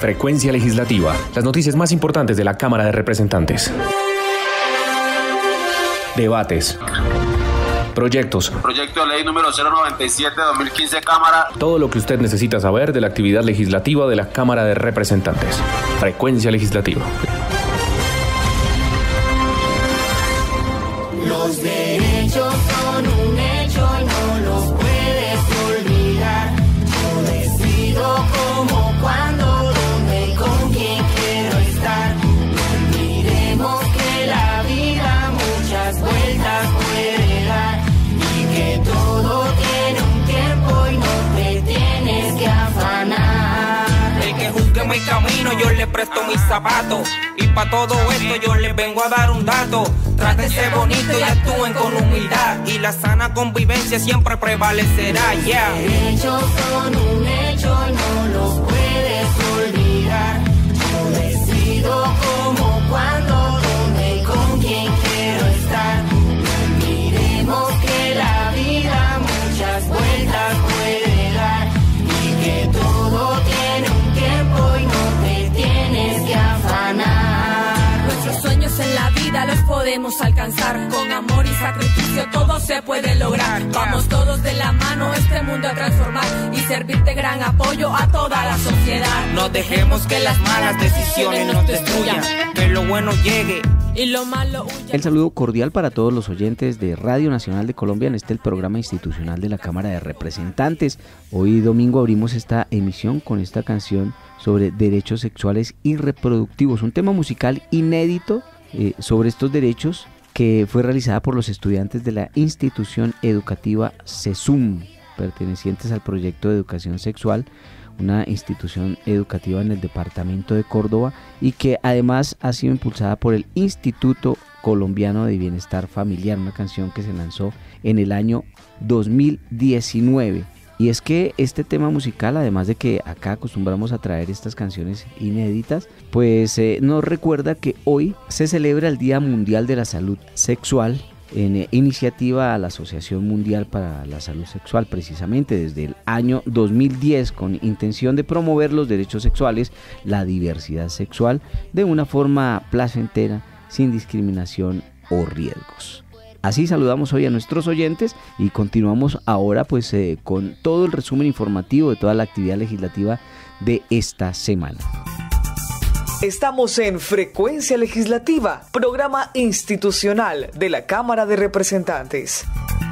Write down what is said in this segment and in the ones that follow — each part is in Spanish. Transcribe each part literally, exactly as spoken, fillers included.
Frecuencia Legislativa. Las noticias más importantes de la Cámara de Representantes. Debates. Proyectos. Proyecto de ley número cero noventa y siete de dos mil quince, Cámara. Todo lo que usted necesita saber de la actividad legislativa de la Cámara de Representantes. Frecuencia Legislativa. Los derechos son un hecho y no los puedes olvidar. Yo decido cómo, cuándo, dónde y con quién quiero estar. No olvidemos que la vida muchas vueltas puede dar y que todo tiene un tiempo y no te tienes que afanar. El que juzgue mi camino yo le presto mis zapatos y pa' todo esto yo les vengo a dar un dato. Trátese bonito y actúen con humildad y la sana convivencia siempre prevalecerá, yeah. Los derechos son un hecho y no los puedes olvidar. Yo decido cómo, cuándo, dónde y con quién quiero estar. No olvidemos que la vida muchas vueltas puede dar y que todo tiene un tiempo y no te tienes que afanar. Nuestros sueños en la vida los podemos alcanzar. Con amor y sacrificio todo se puede lograr. Vamos todos de la mano este mundo a transformar y servir de gran apoyo a toda la sociedad. No dejemos que las malas decisiones nos destruyan, que lo bueno llegue y lo malo huya. El saludo cordial para todos los oyentes de Radio Nacional de Colombia en este el programa institucional de la Cámara de Representantes. Hoy domingo abrimos esta emisión con esta canción sobre derechos sexuales y reproductivos, un tema musical inédito eh, sobre estos derechos que fue realizada por los estudiantes de la institución educativa CESUM, pertenecientes al proyecto de educación sexual, una institución educativa en el departamento de Córdoba y que además ha sido impulsada por el Instituto Colombiano de Bienestar Familiar, una canción que se lanzó en el año dos mil diecinueve. Y es que este tema musical, además de que acá acostumbramos a traer estas canciones inéditas, pues eh, nos recuerda que hoy se celebra el Día Mundial de la Salud Sexual, en eh, iniciativa a la Asociación Mundial para la Salud Sexual, precisamente desde el año dos mil diez, con intención de promover los derechos sexuales, la diversidad sexual, de una forma placentera, sin discriminación o riesgos. Así saludamos hoy a nuestros oyentes y continuamos ahora pues eh, con todo el resumen informativo de toda la actividad legislativa de esta semana. Estamos en Frecuencia Legislativa, programa institucional de la Cámara de Representantes.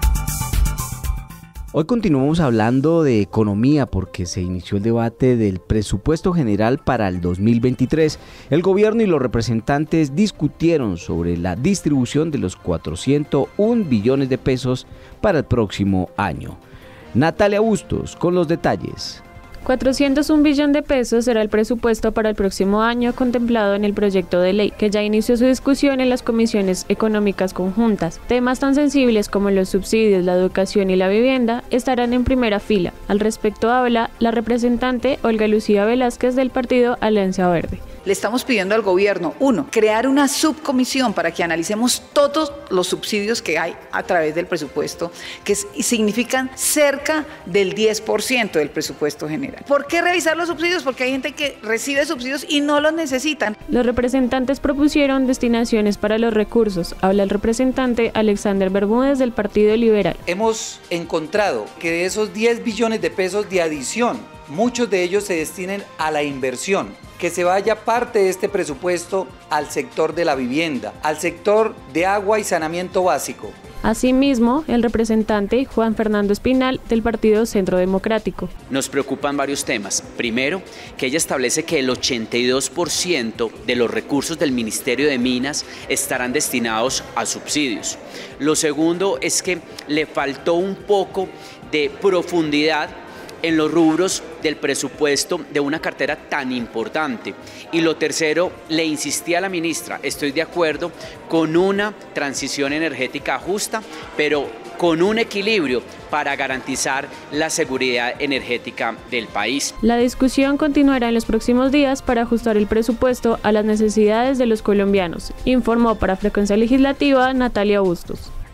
Hoy continuamos hablando de economía porque se inició el debate del presupuesto general para el dos mil veintitrés. El gobierno y los representantes discutieron sobre la distribución de los cuatrocientos un billones de pesos para el próximo año. Natalia Bustos con los detalles. cuatrocientos un billón de pesos será el presupuesto para el próximo año contemplado en el proyecto de ley, que ya inició su discusión en las comisiones económicas conjuntas. Temas tan sensibles como los subsidios, la educación y la vivienda estarán en primera fila. Al respecto habla la representante Olga Lucía Velázquez del partido Alianza Verde. Le estamos pidiendo al gobierno, uno, crear una subcomisión para que analicemos todos los subsidios que hay a través del presupuesto, que significan cerca del diez por ciento del presupuesto general. ¿Por qué revisar los subsidios? Porque hay gente que recibe subsidios y no los necesitan. Los representantes propusieron destinaciones para los recursos. Habla el representante Alexander Bermúdez del Partido Liberal. Hemos encontrado que de esos diez billones de pesos de adición, muchos de ellos se destinen a la inversión, que se vaya parte de este presupuesto al sector de la vivienda, al sector de agua y saneamiento básico. Asimismo, el representante Juan Fernando Espinal del Partido Centro Democrático. Nos preocupan varios temas. Primero, que ella establece que el ochenta y dos por ciento de los recursos del Ministerio de Minas estarán destinados a subsidios. Lo segundo es que le faltó un poco de profundidad en los rubros del presupuesto de una cartera tan importante. Y lo tercero, le insistí a la ministra, estoy de acuerdo con una transición energética justa, pero con un equilibrio para garantizar la seguridad energética del país. La discusión continuará en los próximos días para ajustar el presupuesto a las necesidades de los colombianos, informó para Frecuencia Legislativa Natalia Bustos.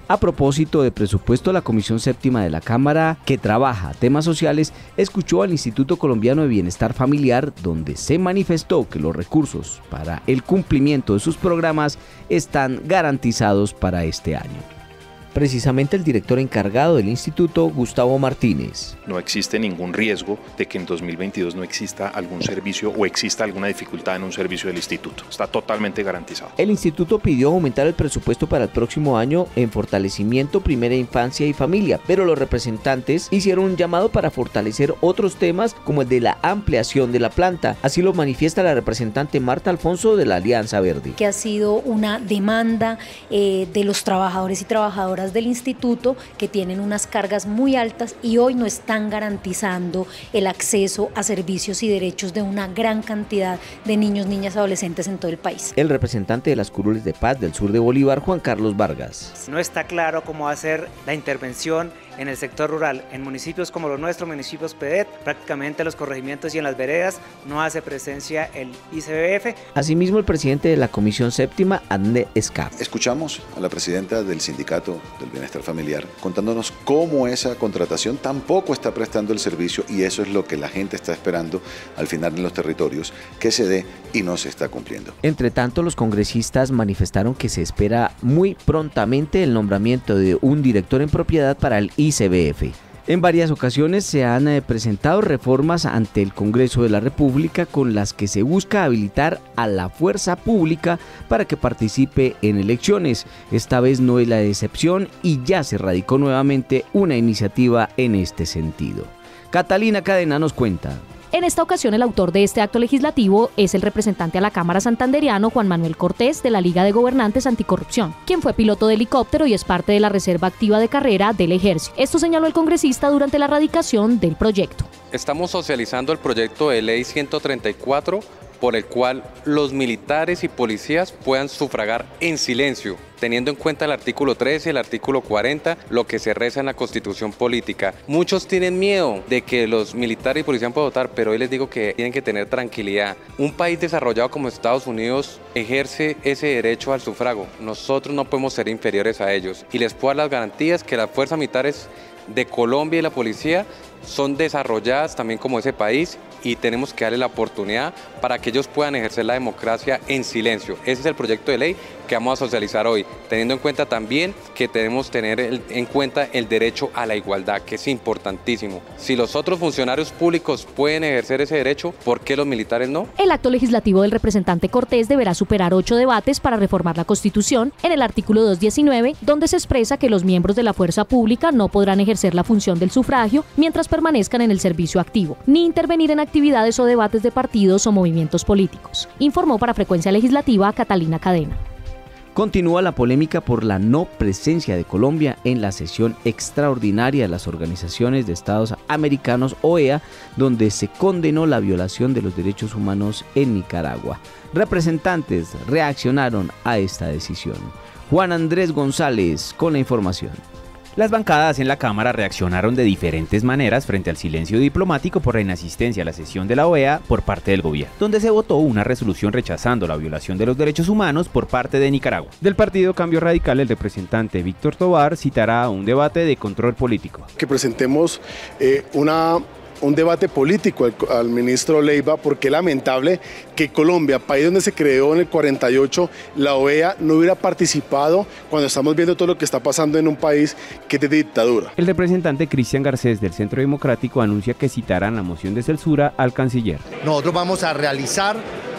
A propósito de presupuesto, la Comisión Séptima de la Cámara, que trabaja temas sociales, escuchó al Instituto Colombiano de Bienestar Familiar, donde se manifestó que los recursos para el cumplimiento de sus programas están garantizados para este año. Precisamente el director encargado del instituto, Gustavo Martínez. No existe ningún riesgo de que en dos mil veintidós no exista algún servicio o exista alguna dificultad en un servicio del instituto. Está totalmente garantizado. El instituto pidió aumentar el presupuesto para el próximo año en fortalecimiento, primera infancia y familia, pero los representantes hicieron un llamado para fortalecer otros temas como el de la ampliación de la planta. Así lo manifiesta la representante Marta Alfonso de la Alianza Verde. Que ha sido una demanda eh, de los trabajadores y trabajadoras del instituto, que tienen unas cargas muy altas y hoy no están garantizando el acceso a servicios y derechos de una gran cantidad de niños, niñas, adolescentes en todo el país. El representante de las curules de paz del sur de Bolívar, Juan Carlos Vargas. No está claro cómo va a ser la intervención en el sector rural. En municipios como los nuestros, municipios P E D, prácticamente los corregimientos y en las veredas no hace presencia el I C B F. Asimismo, el presidente de la Comisión Séptima, Adne Escap. Escuchamos a la presidenta del Sindicato del Bienestar Familiar contándonos cómo esa contratación tampoco está prestando el servicio, y eso es lo que la gente está esperando al final en los territorios, que se dé, y no se está cumpliendo. Entre tanto, los congresistas manifestaron que se espera muy prontamente el nombramiento de un director en propiedad para el I C B F. En varias ocasiones se han eh, presentado reformas ante el Congreso de la República con las que se busca habilitar a la fuerza pública para que participe en elecciones. Esta vez no es la excepción y ya se radicó nuevamente una iniciativa en este sentido. Catalina Cadena nos cuenta. En esta ocasión, el autor de este acto legislativo es el representante a la Cámara santanderiano Juan Manuel Cortés, de la Liga de Gobernantes Anticorrupción, quien fue piloto de helicóptero y es parte de la reserva activa de carrera del Ejército. Esto señaló el congresista durante la radicación del proyecto. Estamos socializando el proyecto de ley ciento treinta y cuatro, por el cual los militares y policías puedan sufragar en silencio, teniendo en cuenta el artículo trece y el artículo cuarenta, lo que se reza en la Constitución Política. Muchos tienen miedo de que los militares y policías puedan votar, pero hoy les digo que tienen que tener tranquilidad. Un país desarrollado como Estados Unidos ejerce ese derecho al sufragio. Nosotros no podemos ser inferiores a ellos, y les puedo dar las garantías que las fuerzas militares de Colombia y la policía son desarrolladas también como ese país, y tenemos que darle la oportunidad para que ellos puedan ejercer la democracia en silencio. Ese es el proyecto de ley que vamos a socializar hoy, teniendo en cuenta también que tenemos que tener el, en cuenta el derecho a la igualdad, que es importantísimo. Si los otros funcionarios públicos pueden ejercer ese derecho, ¿por qué los militares no? El acto legislativo del representante Cortés deberá superar ocho debates para reformar la Constitución en el artículo doscientos diecinueve, donde se expresa que los miembros de la fuerza pública no podrán ejercer la función del sufragio mientras permanezcan en el servicio activo, ni intervenir en actividades o debates de partidos o movimientos políticos. Informó para Frecuencia Legislativa Catalina Cadena. Continúa la polémica por la no presencia de Colombia en la sesión extraordinaria de las Organizaciones de Estados Americanos, O E A, donde se condenó la violación de los derechos humanos en Nicaragua. Representantes reaccionaron a esta decisión. Juan Andrés González con la información. Las bancadas en la Cámara reaccionaron de diferentes maneras frente al silencio diplomático por la inasistencia a la sesión de la O E A por parte del gobierno, donde se votó una resolución rechazando la violación de los derechos humanos por parte de Nicaragua. Del partido Cambio Radical, el representante Víctor Tobar citará un debate de control político. Que presentemos eh, una... un debate político al, al ministro Leiva, porque es lamentable que Colombia, país donde se creó en el cuarenta y ocho la O E A, no hubiera participado cuando estamos viendo todo lo que está pasando en un país que es de dictadura. El representante Cristian Garcés del Centro Democrático anuncia que citarán la moción de censura al canciller. Nosotros vamos a realizar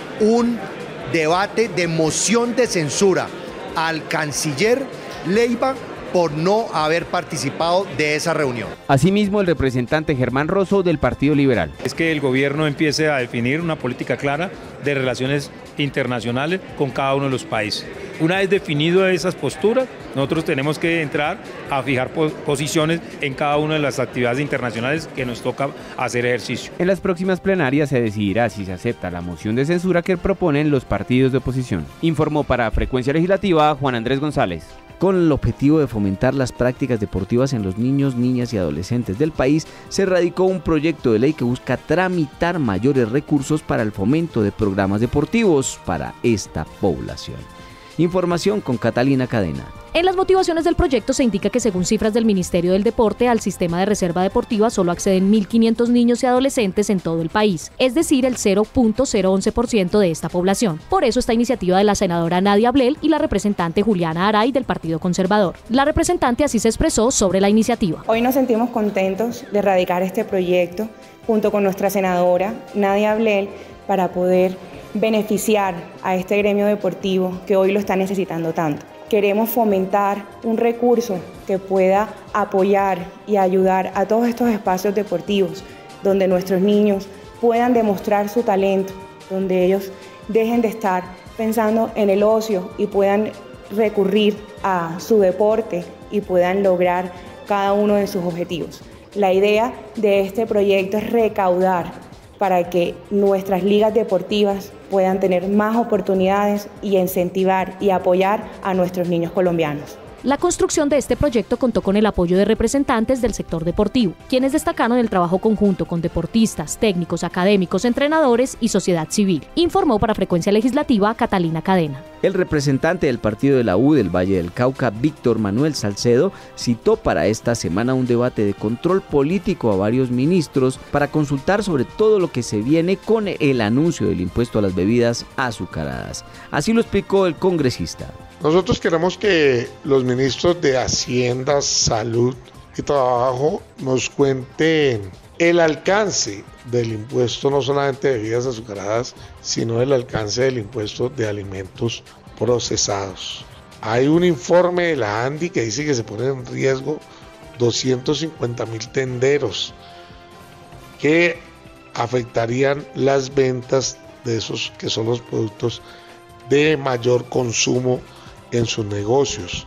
un debate de moción de censura al canciller Leiva por no haber participado de esa reunión. Asimismo, el representante Germán Rosso del Partido Liberal. Es que el gobierno empiece a definir una política clara de relaciones internacionales con cada uno de los países. Una vez definido esas posturas, nosotros tenemos que entrar a fijar posiciones en cada una de las actividades internacionales que nos toca hacer ejercicio. En las próximas plenarias se decidirá si se acepta la moción de censura que proponen los partidos de oposición. Informó para Frecuencia Legislativa Juan Andrés González. Con el objetivo de fomentar las prácticas deportivas en los niños, niñas y adolescentes del país, se radicó un proyecto de ley que busca tramitar mayores recursos para el fomento de programas deportivos para esta población. Información con Catalina Cadena. En las motivaciones del proyecto se indica que según cifras del Ministerio del Deporte, al sistema de reserva deportiva solo acceden mil quinientos niños y adolescentes en todo el país, es decir, el cero punto cero once por ciento de esta población. Por eso esta iniciativa de la senadora Nadia Blel y la representante Juliana Aray del Partido Conservador. La representante así se expresó sobre la iniciativa. Hoy nos sentimos contentos de radicar este proyecto junto con nuestra senadora Nadia Blel para poder beneficiar a este gremio deportivo que hoy lo está necesitando tanto. Queremos fomentar un recurso que pueda apoyar y ayudar a todos estos espacios deportivos donde nuestros niños puedan demostrar su talento, donde ellos dejen de estar pensando en el ocio y puedan recurrir a su deporte y puedan lograr cada uno de sus objetivos. La idea de este proyecto es recaudar para que nuestras ligas deportivas puedan tener más oportunidades y incentivar y apoyar a nuestros niños colombianos. La construcción de este proyecto contó con el apoyo de representantes del sector deportivo, quienes destacaron el trabajo conjunto con deportistas, técnicos, académicos, entrenadores y sociedad civil. Informó para Frecuencia Legislativa Catalina Cadena. El representante del partido de la U del Valle del Cauca, Víctor Manuel Salcedo, citó para esta semana un debate de control político a varios ministros para consultar sobre todo lo que se viene con el anuncio del impuesto a las bebidas azucaradas. Así lo explicó el congresista. Nosotros queremos que los ministros de Hacienda, Salud y Trabajo nos cuenten el alcance del impuesto, no solamente de bebidas azucaradas, sino el alcance del impuesto de alimentos procesados. Hay un informe de la ANDI que dice que se ponen en riesgo doscientos cincuenta mil tenderos que afectarían las ventas de esos que son los productos de mayor consumo en sus negocios.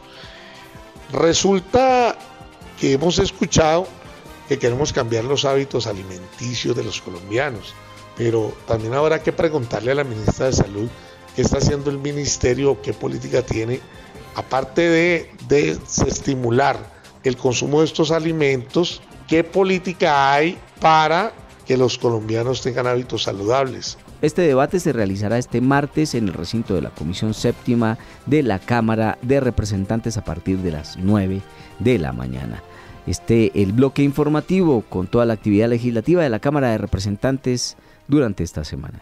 Resulta que hemos escuchado que queremos cambiar los hábitos alimenticios de los colombianos, pero también habrá que preguntarle a la ministra de Salud qué está haciendo el ministerio, qué política tiene, aparte de, de estimular el consumo de estos alimentos, qué política hay para que los colombianos tengan hábitos saludables. Este debate se realizará este martes en el recinto de la Comisión Séptima de la Cámara de Representantes a partir de las nueve de la mañana. Este el bloque informativo con toda la actividad legislativa de la Cámara de Representantes durante esta semana.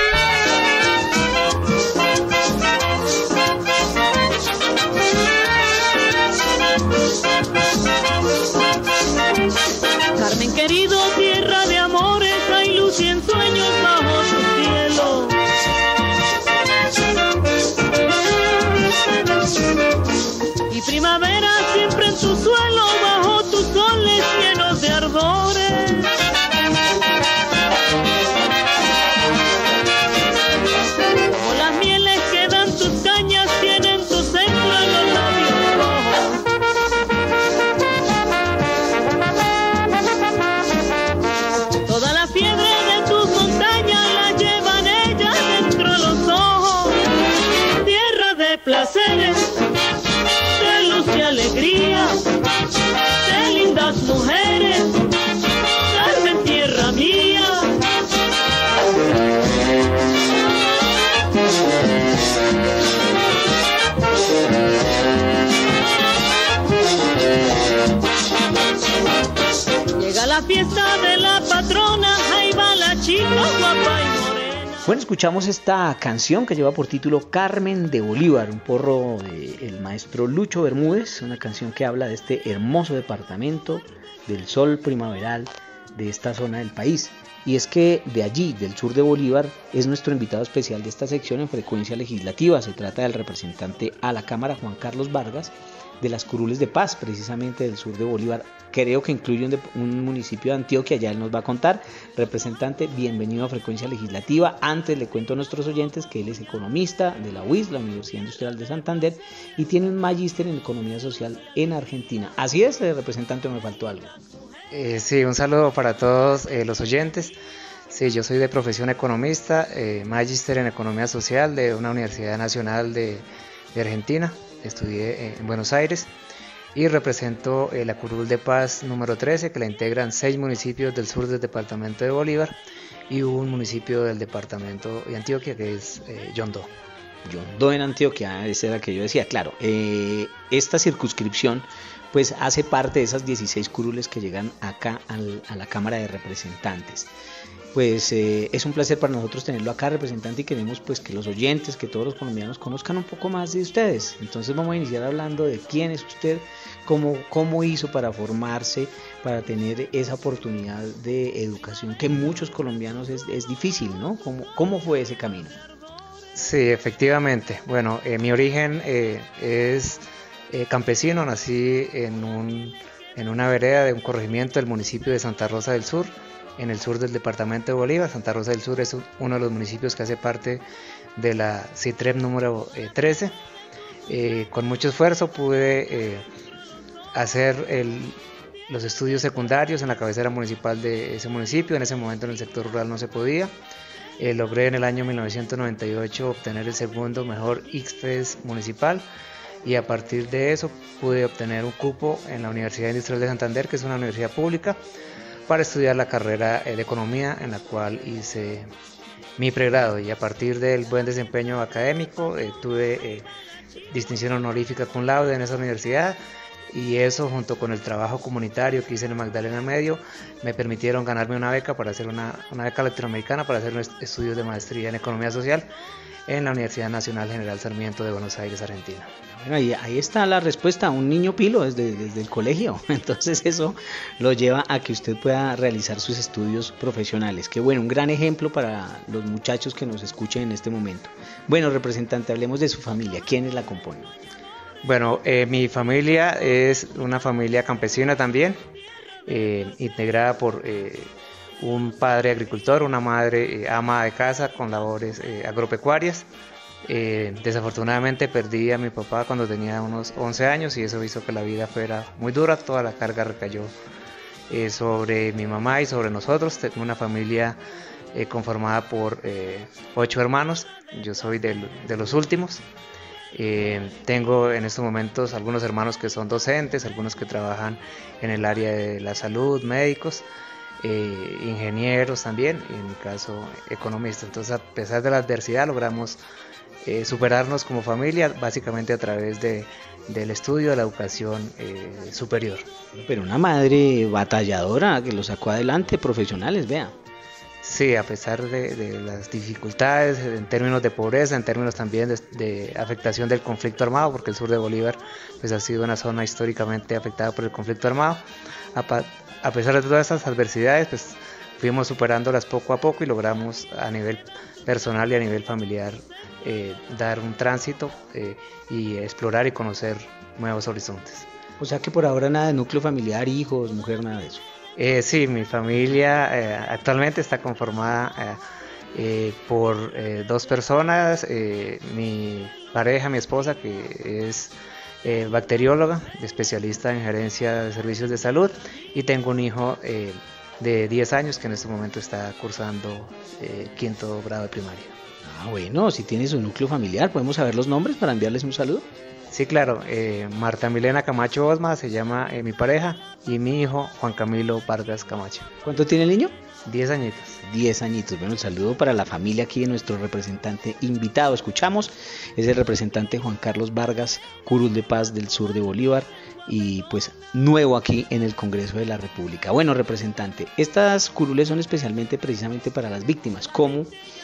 Carmen querido, tierra de amores, hay luz y en sueños bajo tu cielo. Y primavera siempre en tu suelo, bajo tus soles llenos de ardores. Como las mieles que dan tus cañas, tienen tu centro en los labios rojos. Toda la fiebre de tus montañas la llevan ellas dentro de los ojos. Tierra de placeres, de luz y alegría, de lindas mujeres, Carmen, tierra mía. Llega la fiesta de la patrona, ahí va la chica guapa y morena. Bueno, escuchamos esta canción que lleva por título Carmen de Bolívar, un porro del maestro Lucho Bermúdez, una canción que habla de este hermoso departamento, del sol primaveral de esta zona del país. Y es que de allí, del sur de Bolívar, es nuestro invitado especial de esta sección en Frecuencia Legislativa. Se trata del representante a la Cámara, Juan Carlos Vargas, de las Curules de Paz, precisamente del sur de Bolívar. Creo que incluye un, de, un municipio de Antioquia, ya él nos va a contar. Representante, bienvenido a Frecuencia Legislativa. Antes le cuento a nuestros oyentes que él es economista de la U I S, la Universidad Industrial de Santander, y tiene un magíster en Economía Social en Argentina. ¿Así es, representante, o me faltó algo? Eh, sí, un saludo para todos eh, los oyentes. Sí, yo soy de profesión economista, eh, magíster en Economía Social de una Universidad Nacional de, de Argentina. Estudié en Buenos Aires y represento eh, la Curul de Paz número trece, que la integran seis municipios del sur del departamento de Bolívar y un municipio del departamento de Antioquia, que es eh, Yondó. Yondó en Antioquia, ese era que yo decía, claro, eh, esta circunscripción pues hace parte de esas dieciséis curules que llegan acá al, a la Cámara de Representantes. Pues eh, es un placer para nosotros tenerlo acá, representante, y queremos pues que los oyentes, que todos los colombianos conozcan un poco más de ustedes. Entonces vamos a iniciar hablando de quién es usted, cómo, cómo hizo para formarse, para tener esa oportunidad de educación que muchos colombianos es, es difícil, ¿no? ¿Cómo, cómo fue ese camino? Sí, efectivamente. Bueno, eh, mi origen eh, es eh, campesino, nací en, un, en una vereda de un corregimiento del municipio de Santa Rosa del Sur, en el sur del departamento de Bolívar. Santa Rosa del Sur es uno de los municipios que hace parte de la CITREP número eh, trece. Eh, con mucho esfuerzo pude eh, hacer el, los estudios secundarios en la cabecera municipal de ese municipio. En ese momento en el sector rural no se podía. Eh, logré en el año mil novecientos noventa y ocho obtener el segundo mejor I C F E S municipal, y a partir de eso pude obtener un cupo en la Universidad Industrial de Santander, que es una universidad pública, para estudiar la carrera de Economía, en la cual hice mi pregrado, y a partir del buen desempeño académico eh, tuve eh, distinción honorífica cum laude en esa universidad, y eso junto con el trabajo comunitario que hice en el Magdalena Medio me permitieron ganarme una beca para hacer una, una beca latinoamericana para hacer estudios de maestría en Economía Social en la Universidad Nacional General Sarmiento de Buenos Aires, Argentina. Bueno, ahí, ahí está la respuesta, un niño pilo desde, desde el colegio, entonces eso lo lleva a que usted pueda realizar sus estudios profesionales. Qué bueno, un gran ejemplo para los muchachos que nos escuchen en este momento. Bueno, representante, hablemos de su familia, ¿quiénes la componen? Bueno, eh, mi familia es una familia campesina también, eh, integrada por eh, un padre agricultor, una madre eh, ama de casa con labores eh, agropecuarias. Eh, desafortunadamente perdí a mi papá cuando tenía unos once años, y eso hizo que la vida fuera muy dura. Toda la carga recayó eh, sobre mi mamá y sobre nosotros. Tengo una familia eh, conformada por eh, ocho hermanos, yo soy de, de los últimos. Eh, tengo en estos momentos algunos hermanos que son docentes, algunos que trabajan en el área de la salud, médicos, eh, ingenieros también, y en mi caso economistas. Entonces, a pesar de la adversidad, logramos eh, superarnos como familia, básicamente a través de, del estudio de la educación eh, superior. Pero una madre batalladora que lo sacó adelante, profesionales, vea. Sí, a pesar de, de las dificultades en términos de pobreza, en términos también de, de afectación del conflicto armado, porque el sur de Bolívar pues, ha sido una zona históricamente afectada por el conflicto armado. A, a pesar de todas esas adversidades, pues, fuimos superándolas poco a poco y logramos a nivel personal y a nivel familiar eh, dar un tránsito eh, y explorar y conocer nuevos horizontes. O sea que por ahora nada de núcleo familiar, hijos, mujer, nada de eso. Eh, sí, mi familia eh, actualmente está conformada eh, eh, por eh, dos personas, eh, mi pareja, mi esposa, que es eh, bacterióloga, especialista en gerencia de servicios de salud, y tengo un hijo eh, de diez años que en este momento está cursando eh, quinto grado de primaria. Ah, bueno, si tiene su núcleo familiar, ¿podemos saber los nombres para enviarles un saludo? Sí, claro, eh, Marta Milena Camacho Osma se llama eh, mi pareja, y mi hijo Juan Camilo Vargas Camacho. ¿Cuánto tiene el niño? Diez añitos. Diez añitos. Bueno, el saludo para la familia aquí de nuestro representante invitado. Escuchamos, es el representante Juan Carlos Vargas, curul de paz del sur de Bolívar, y pues nuevo aquí en el Congreso de la República. Bueno, representante, estas curules son especialmente precisamente para las víctimas. ¿Cómo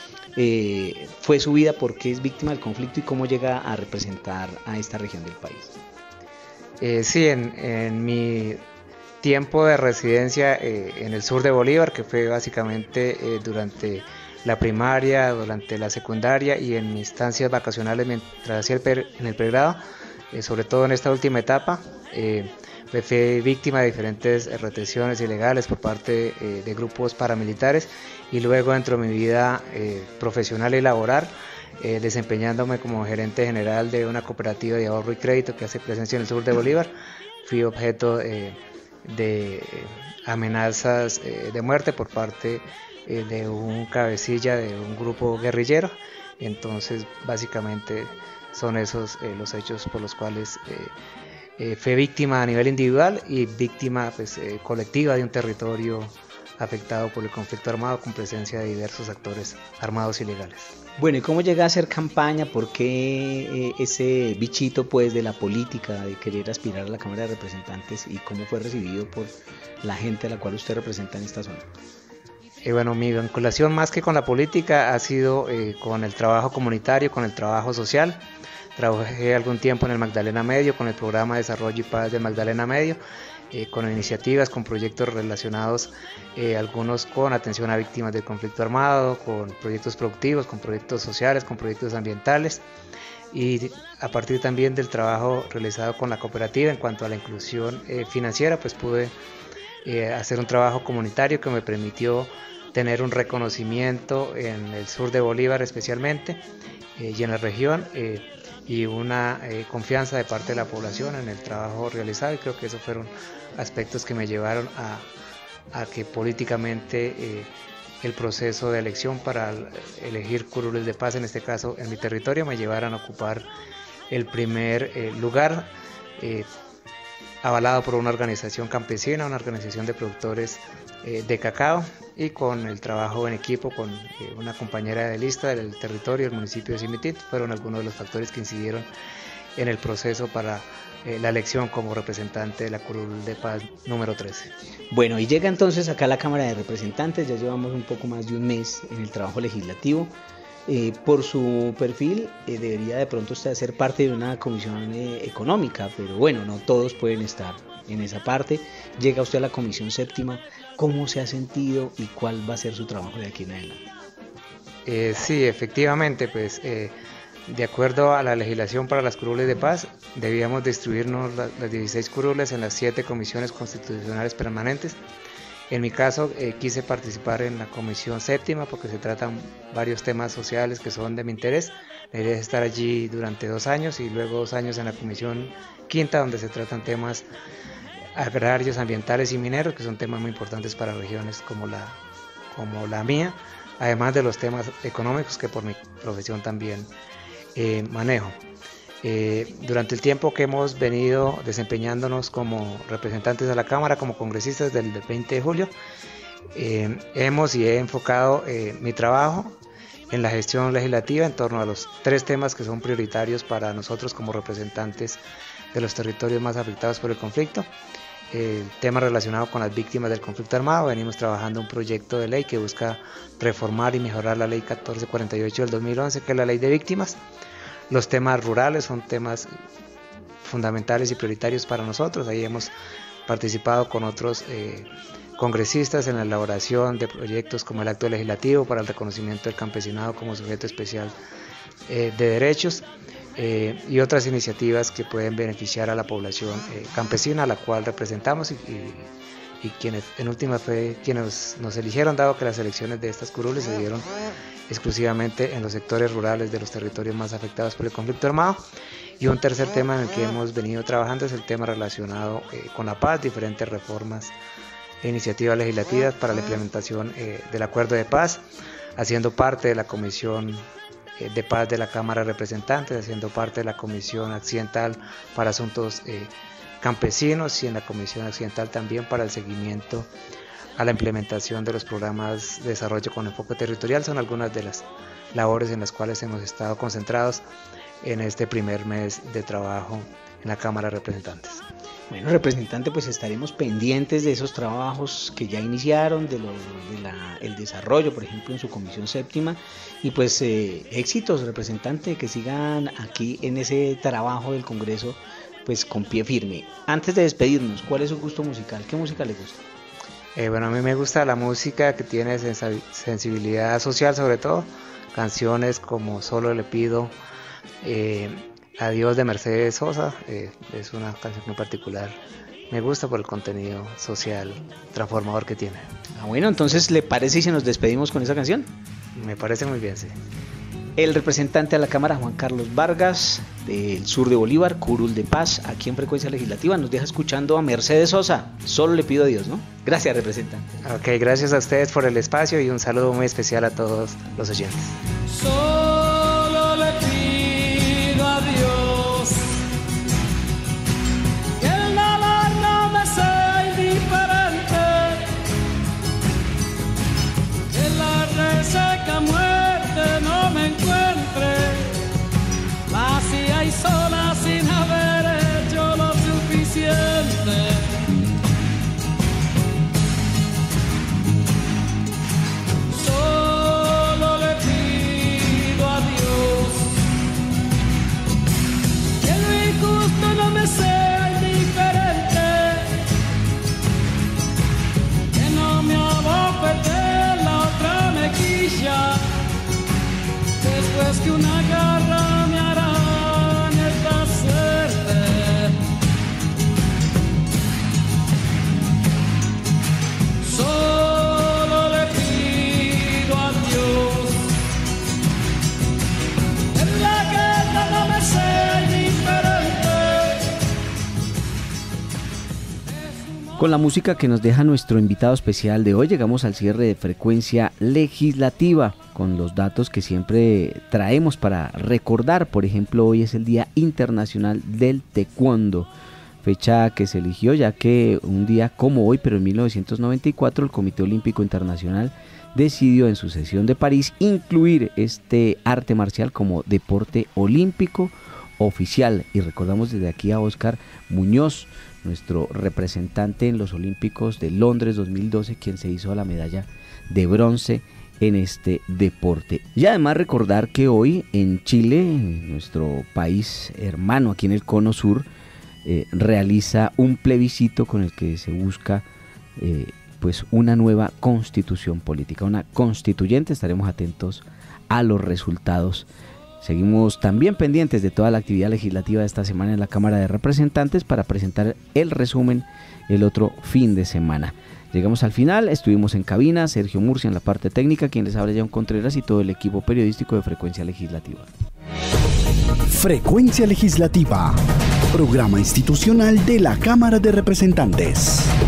eh, fue su vida? ¿Por qué es víctima del conflicto y cómo llega a representar a esta región del país? Eh, sí, en, en mi tiempo de residencia eh, en el sur de Bolívar, que fue básicamente eh, durante la primaria, durante la secundaria y en mis estancias vacacionales mientras hacía el per, en el pregrado, eh, sobre todo en esta última etapa, eh, me fui víctima de diferentes eh, retenciones ilegales por parte eh, de grupos paramilitares, y luego dentro de mi vida eh, profesional y laboral, eh, desempeñándome como gerente general de una cooperativa de ahorro y crédito que hace presencia en el sur de Bolívar, fui objeto eh, de amenazas eh, de muerte por parte eh, de un cabecilla de un grupo guerrillero. Entonces básicamente son esos eh, los hechos por los cuales eh, eh, fue víctima a nivel individual y víctima pues, eh, colectiva de un territorio afectado por el conflicto armado con presencia de diversos actores armados ilegales. Bueno, ¿y cómo llega a hacer campaña? ¿Por qué eh, ese bichito pues de la política, de querer aspirar a la Cámara de Representantes, y cómo fue recibido por la gente a la cual usted representa en esta zona? Eh, bueno, mi vinculación más que con la política ha sido eh, con el trabajo comunitario, con el trabajo social. Trabajé algún tiempo en el Magdalena Medio, con el programa de Desarrollo y Paz del Magdalena Medio, eh, con iniciativas, con proyectos relacionados, eh, algunos con atención a víctimas del conflicto armado, con proyectos productivos, con proyectos sociales, con proyectos ambientales, y a partir también del trabajo realizado con la cooperativa en cuanto a la inclusión eh, financiera, pues pude eh, hacer un trabajo comunitario que me permitió tener un reconocimiento en el sur de Bolívar especialmente eh, y en la región, eh, y una eh, confianza de parte de la población en el trabajo realizado, y creo que esos fueron aspectos que me llevaron a, a que políticamente eh, el proceso de elección para elegir curules de paz, en este caso en mi territorio, me llevaran a ocupar el primer eh, lugar, eh, avalado por una organización campesina, una organización de productores eh, de cacao, y con el trabajo en equipo con eh, una compañera de lista del territorio, el municipio de Cimitit, fueron algunos de los factores que incidieron en el proceso para eh, la elección como representante de la curul de paz número trece. Bueno, y llega entonces acá a la Cámara de Representantes, ya llevamos un poco más de un mes en el trabajo legislativo. Eh, por su perfil eh, debería de pronto usted ser parte de una comisión eh, económica, pero bueno, no todos pueden estar en esa parte. Llega usted a la comisión séptima, ¿cómo se ha sentido y cuál va a ser su trabajo de aquí en adelante? Eh, sí, efectivamente, pues eh, de acuerdo a la legislación para las curules de paz, debíamos distribuirnos la, las dieciséis curules en las siete comisiones constitucionales permanentes. En mi caso eh, quise participar en la comisión séptima porque se tratan varios temas sociales que son de mi interés. La idea es estar allí durante dos años y luego dos años en la comisión quinta, donde se tratan temas agrarios, ambientales y mineros, que son temas muy importantes para regiones como la, como la mía, además de los temas económicos que por mi profesión también eh, manejo. Eh, durante el tiempo que hemos venido desempeñándonos como representantes de la Cámara, como congresistas del veinte de julio, eh, hemos y he enfocado eh, mi trabajo en la gestión legislativa en torno a los tres temas que son prioritarios para nosotros como representantes de los territorios más afectados por el conflicto. El tema relacionado con las víctimas del conflicto armado, venimos trabajando un proyecto de ley que busca reformar y mejorar la ley catorce cuarenta y ocho del dos mil once, que es la ley de víctimas. Los temas rurales son temas fundamentales y prioritarios para nosotros. Ahí hemos participado con otros eh, congresistas en la elaboración de proyectos como el acto legislativo para el reconocimiento del campesinado como sujeto especial eh, de derechos eh, y otras iniciativas que pueden beneficiar a la población eh, campesina a la cual representamos y, y, y quienes en última fue quienes nos eligieron, dado que las elecciones de estas curules se dieron exclusivamente en los sectores rurales de los territorios más afectados por el conflicto armado. Y un tercer tema en el que hemos venido trabajando es el tema relacionado eh, con la paz, diferentes reformas e iniciativas legislativas para la implementación eh, del acuerdo de paz, haciendo parte de la Comisión eh, de Paz de la Cámara de Representantes, haciendo parte de la Comisión Accidental para Asuntos eh, Campesinos y en la Comisión Accidental también para el seguimiento a la implementación de los programas de desarrollo con enfoque territorial. Son algunas de las labores en las cuales hemos estado concentrados en este primer mes de trabajo en la Cámara de Representantes. Bueno, representante, pues estaremos pendientes de esos trabajos que ya iniciaron, de, lo, de la, el desarrollo, por ejemplo, en su comisión séptima, y pues eh, éxitos, representante, que sigan aquí en ese trabajo del Congreso, pues con pie firme. Antes de despedirnos, ¿cuál es su gusto musical? ¿Qué música le gusta? Eh, bueno, a mí me gusta la música que tiene sensibilidad social, sobre todo canciones como Solo le pido, eh, Adiós de Mercedes Sosa, eh, es una canción muy particular, me gusta por el contenido social transformador que tiene. Ah, bueno, entonces, ¿le parece si nos despedimos con esa canción? Me parece muy bien, sí. El representante a la Cámara, Juan Carlos Vargas, del sur de Bolívar, curul de paz, aquí en Frecuencia Legislativa, nos deja escuchando a Mercedes Sosa. Solo le pido a Dios, ¿no? Gracias, representante. Ok, gracias a ustedes por el espacio y un saludo muy especial a todos los oyentes. Solo le pido a Dios que el dolor no me sea indiferente, Con la música que nos deja nuestro invitado especial de hoy, llegamos al cierre de Frecuencia Legislativa, con los datos que siempre traemos para recordar. Por ejemplo, hoy es el Día Internacional del Taekwondo, fecha que se eligió ya que un día como hoy, pero en mil novecientos noventa y cuatro, el Comité Olímpico Internacional decidió en su sesión de París incluir este arte marcial como deporte olímpico oficial. Y recordamos desde aquí a Óscar Muñoz, nuestro representante en los Olímpicos de Londres dos mil doce, quien se hizo la medalla de bronce en este deporte. Y además recordar que hoy en Chile, nuestro país hermano aquí en el Cono Sur, eh, realiza un plebiscito con el que se busca eh, pues una nueva constitución política, una constituyente. Estaremos atentos a los resultados. Seguimos también pendientes de toda la actividad legislativa de esta semana en la Cámara de Representantes para presentar el resumen el otro fin de semana. Llegamos al final, estuvimos en cabina, Sergio Murcia en la parte técnica, quien les habla John Contreras y todo el equipo periodístico de Frecuencia Legislativa. Frecuencia Legislativa, programa institucional de la Cámara de Representantes.